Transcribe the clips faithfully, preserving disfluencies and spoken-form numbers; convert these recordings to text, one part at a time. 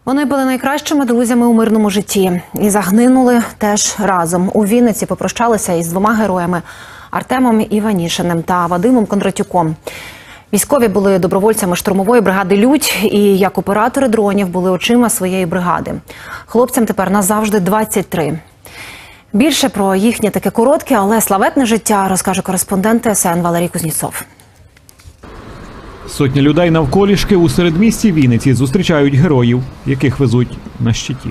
Вони були найкращими друзями у мирному житті і загинули теж разом. У Вінниці попрощалися із двома героями – Артемом Іванішиним та Вадимом Кондратюком. Військові були добровольцями штурмової бригади «Людь» і, як оператори дронів, були очима своєї бригади. Хлопцям тепер назавжди двадцять три. Більше про їхнє таке коротке, але славетне життя розкаже кореспондент Т С Н Валерій Кузнєцов. Сотні людей навколішки у середмісті Вінниці зустрічають героїв, яких везуть на щиті.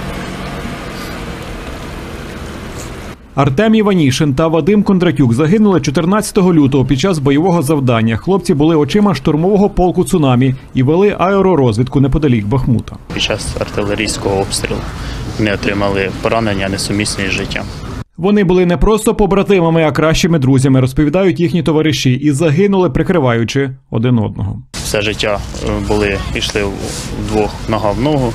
Артем Іванішин та Вадим Кондратюк загинули чотирнадцятого лютого під час бойового завдання. Хлопці були очима штурмового полку «Цунамі» і вели аеророзвідку неподалік Бахмута. Під час артилерійського обстрілу вони отримали поранення, несумісні з життям. Вони були не просто побратимами, а кращими друзями, розповідають їхні товариші, і загинули, прикриваючи один одного. Все життя були, йшли вдвох нога в ногу,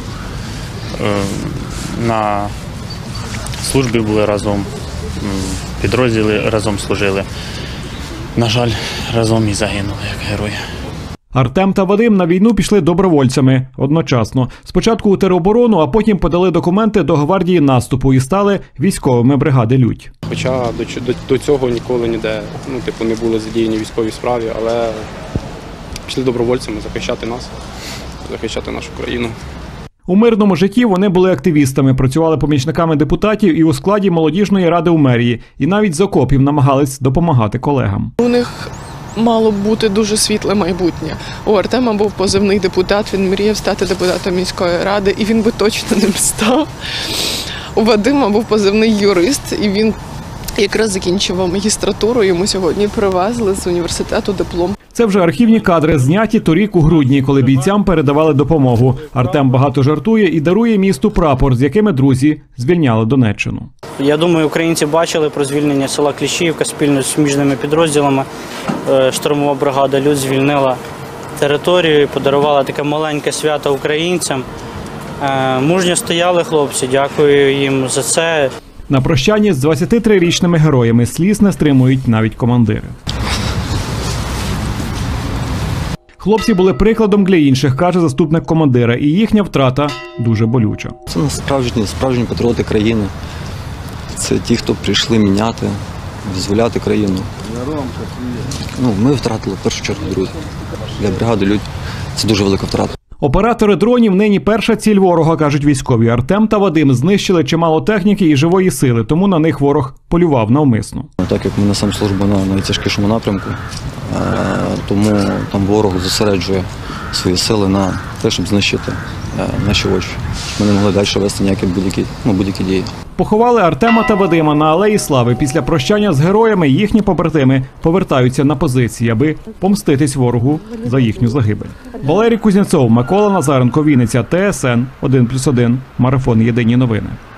на службі були разом, підрозділи разом служили. На жаль, разом і загинули як герої. Артем та Вадим на війну пішли добровольцями одночасно. Спочатку у тероборону, а потім подали документи до гвардії наступу і стали військовими бригади «Людь». Хоча до, до, до цього ніколи ніде, ну, типу, не були задіяні в військовій справі, але пішли добровольцями захищати нас, захищати нашу країну. У мирному житті вони були активістами, працювали помічниками депутатів і у складі молодіжної ради у мерії. І навіть з окопів намагались допомагати колегам. У них мало б бути дуже світле майбутнє. У Артема був позивний депутат, він мріяв стати депутатом міської ради, і він би точно ним став. У Вадима був позивний юрист, і він якраз закінчував магістратуру, йому сьогодні привезли з університету диплом. Це вже архівні кадри, зняті торік у грудні, коли бійцям передавали допомогу. Артем багато жартує і дарує місту прапор, з якими друзі звільняли Донеччину. Я думаю, українці бачили про звільнення села Кліщіївка спільно з суміжними підрозділами. Штурмова бригада «Людь» звільнила територію і подарувала таке маленьке свято українцям. Мужньо стояли хлопці, дякую їм за це. На прощанні з двадцятитрирічними героями сліз не стримують навіть командири. Хлопці були прикладом для інших, каже заступник командира, і їхня втрата дуже болюча. Це насправжні, справжні патріоти країни. Це ті, хто прийшли міняти, визволяти країну. Ну, ми втратили в першу чергу друзів. Для бригади «Людь» це дуже велика втрата. Оператори дронів нині перша ціль ворога, кажуть військові. Артем та Вадим знищили чимало техніки і живої сили, тому на них ворог полював навмисно. Так як ми несемо службу на найтяжкішому напрямку, тому там ворог зосереджує свої сили на те, щоб знищити наші очі. Ми не могли далі вести ніякі будь-які, ну, будь-які дії. Поховали Артема та Вадима на Алеї Слави. Після прощання з героями їхні побратими повертаються на позиції, аби помститись ворогу за їхню загибель. Валерій Кузнєцов, Микола Назаренко, Вінниця, Т С Н один плюс один, Марафон. Єдині новини.